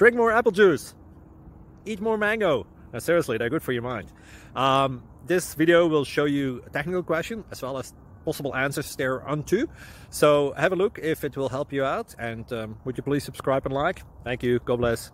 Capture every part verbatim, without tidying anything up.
Drink more apple juice. Eat more mango. Now, seriously, they're good for your mind. Um, this video will show you a technical question as well as possible answers thereunto. So have a look if it will help you out. And um, would you please subscribe and like? Thank you. God bless.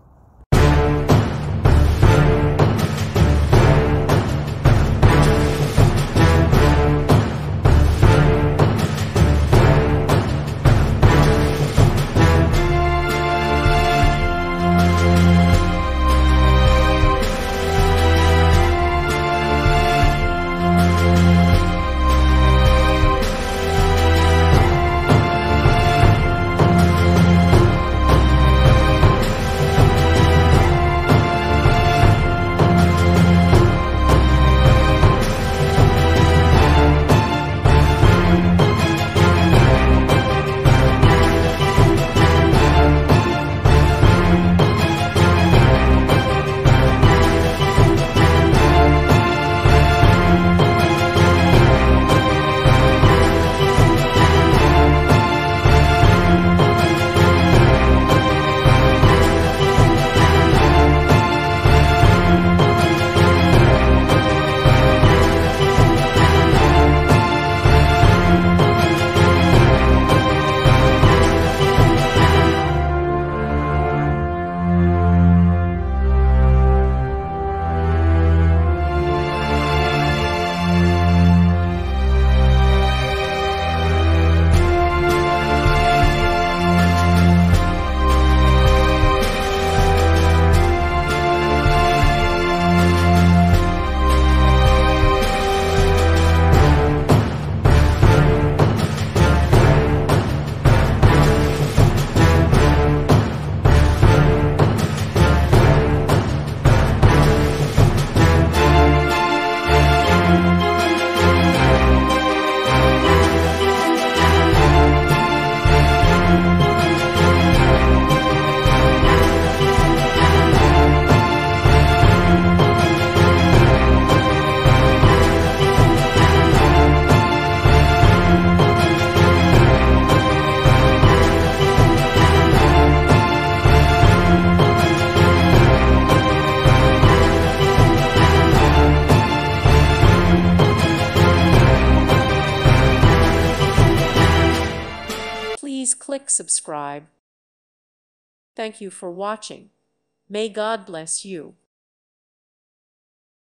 Please click subscribe. Thank you for watching. May God bless you.